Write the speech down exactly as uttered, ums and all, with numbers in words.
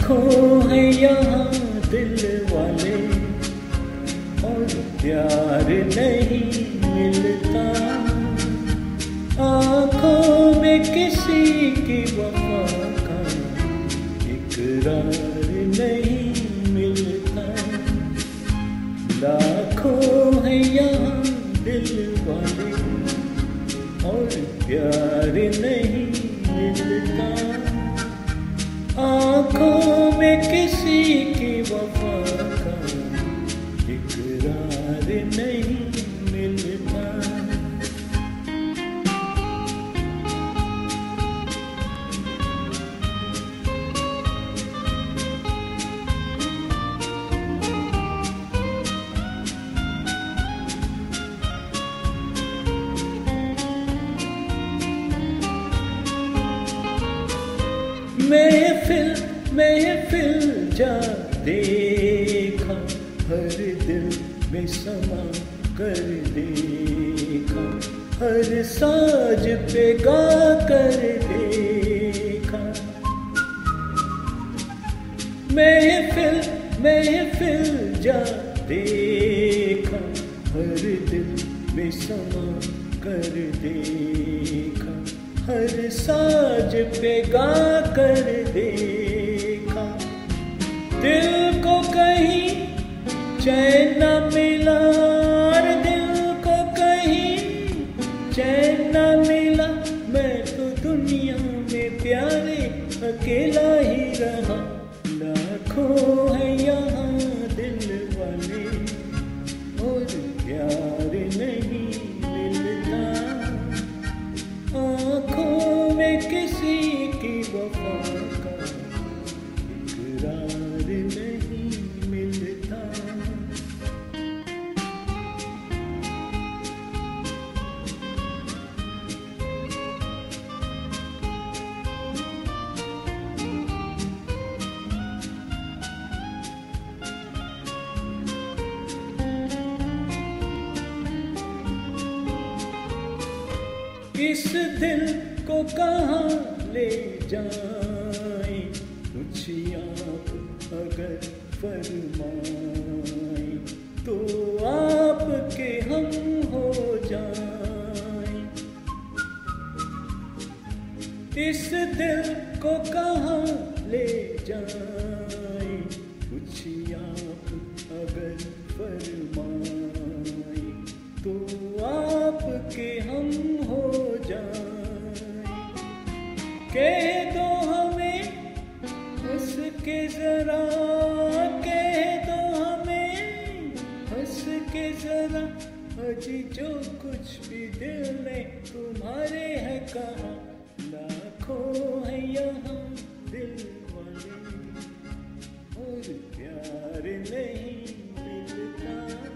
लाखों है यहाँ दिल वाले और प्यार नहीं मिलता। आँखों में किसी की वफा का इकरार नहीं मिलता। लाखों है यहाँ दिल वाले और प्यार नहीं मिलता। आँखों में किसी की वफा का इकरार नहीं मिलता। महफिल महफिल जा देखा, हर दिल में समा कर देखा, हर साज पे गा कर देखा। महफिल महफिल जा देखा, हर दिल में समा कर देखा, हर साज पे गा कर देखा। दिल को कहीं चैन न मिला, दिल को कहीं चैन न मिला। मैं तो दुनिया में प्यारे अकेला ही रहा। लाखों है यहाँ दिल वाले और प्यार नहीं मिलता। आँखों में किसी की वफा का इकरार नहीं मिलता। इस दिल को कहाँ ले जाएं, कुछ आप अगर फरमाएं तो आपके हम हो जाएं। इस दिल को कहाँ ले जाएं, कुछ आप अगर फरमाएं तो आपके हम हो जाएं। कह दो हमें हंस के जरा, कह दो हमें हंस के जरा, अजी जो कुछ भी दिल में तुम्हारे है कहा। लाखों है यहाँ दिल वाले और प्यार नहीं मिलता।